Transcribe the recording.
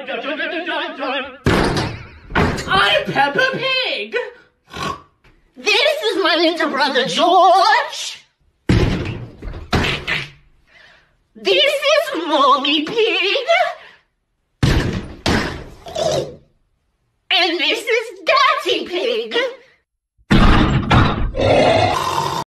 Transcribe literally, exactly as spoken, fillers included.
I'm Peppa Pig! This is my little brother George. This is Mommy Pig.